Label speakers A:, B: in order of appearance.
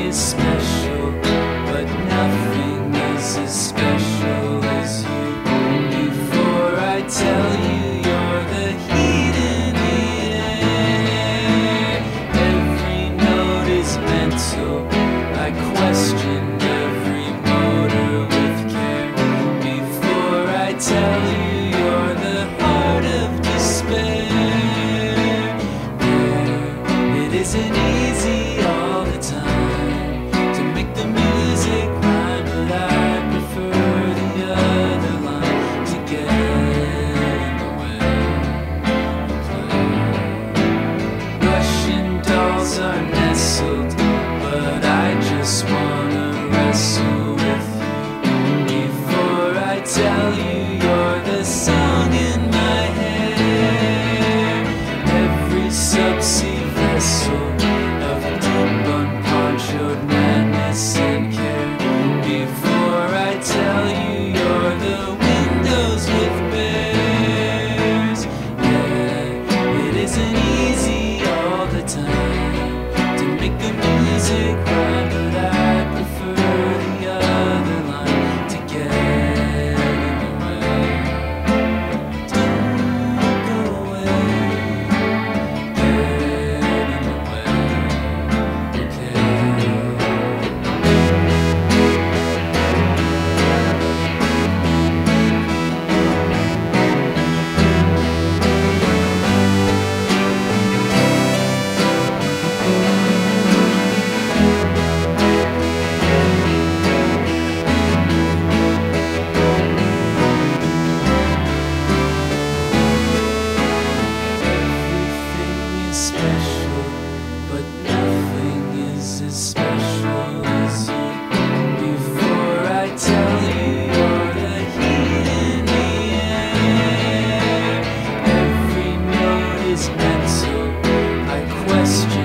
A: is special, but nothing is as special as you. Before I tell you, you're the heat in the air. Every note is mental. I question every motor with care. Before I tell you, you're the heart of despair. It isn't easy all the time to make the music rhyme, but I prefer the other line to get in the way of play. Russian dolls are nestled, but I just wanna wrestle with you. Before I tell you, you're the song in my hair. Every subsea vessel of deep unponchoed madness and care. Before I tell you, you're the windows with bears. Yeah, it isn't easy all the time to make the music rhyme, but I prefer the other line to get in the way. Don't go away. Get in the way. Okay. Everything is special, but nothing is as special as you. Before I tell you, you're the heat in the air. Every note is mental. I question